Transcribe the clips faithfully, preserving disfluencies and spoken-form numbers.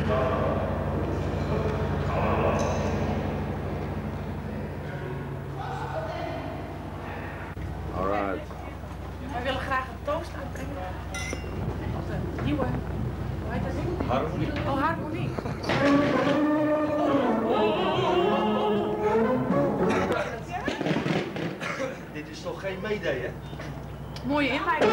Alright. Wij willen graag een toast uitbrengen. De nieuwe, hoe heet dat ding? Harmonie. Oh, harmonie. Dit is toch geen Mayday, hè? Mooie inleiding.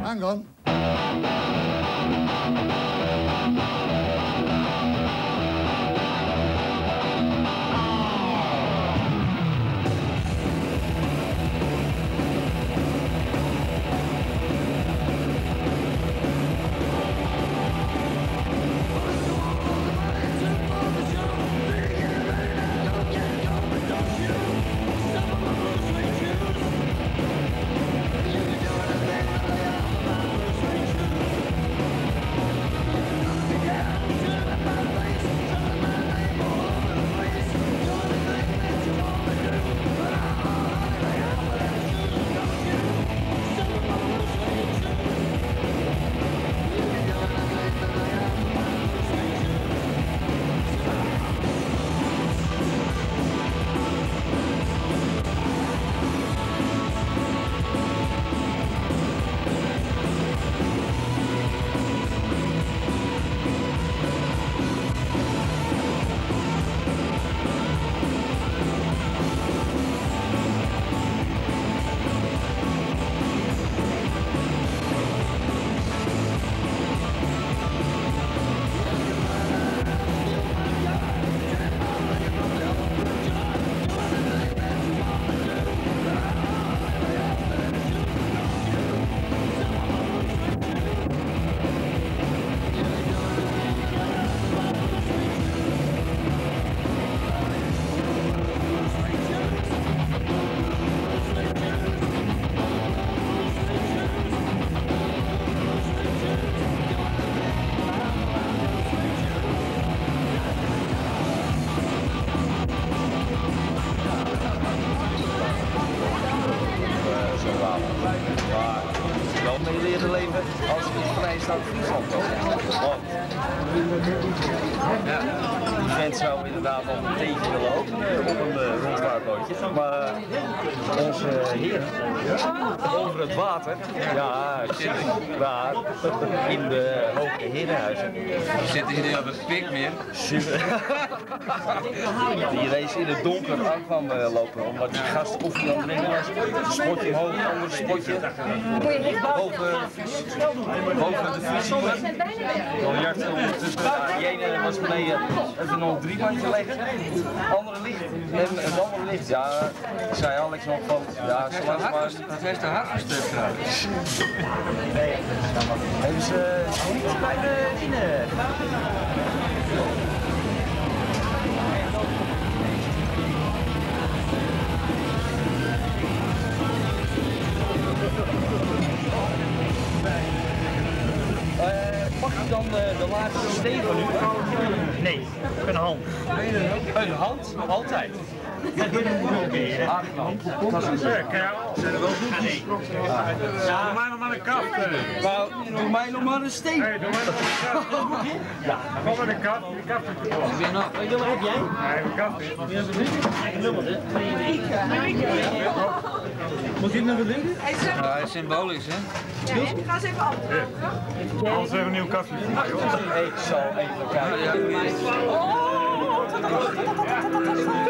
Hang on. leven als je in vrijstaand Friesland was. Want ja, die vent zou inderdaad al meteen willen openen op een uh, rondvaartbootje. Maar onze heer over het water, ja, zit daar in de hoge herenhuizen. Zitten hier niet op het pik meer? Die race in het donker aan kwam uh, lopen, omdat die gast of die aan het rennen was. Spotje omhoog, ander spotje. Boven, boven de Friesland. Miljard ondertussen. Ja, die ene was beneden even nog drie bandjes leggen. Andere licht. En het andere licht, ja, zei Alex nog van, ja, zo lang maar. Dat heeft de hart gestuk trouwens. Hebben ze niet bij de Ine. Mag ik dan uh, de laatste steen van u? Nee, een hand. Een hand? Altijd. Aangenaam. Zijn er wel voetjes? Ja, doe mij nog maar een kap. Nou, doe mij nog maar een steen. Hey, doe mij nog maar een kap. Ja, kom maar een kap. Die kap is er Ik ben nog. Wat heb jij? Nee, een kap niet. Moet je naar de linker? Ja, hij is symbolisch, hè? Ja, ik ga eens even af. Anders even een nieuw kapje. Ik zal even kijken. Ja, ja,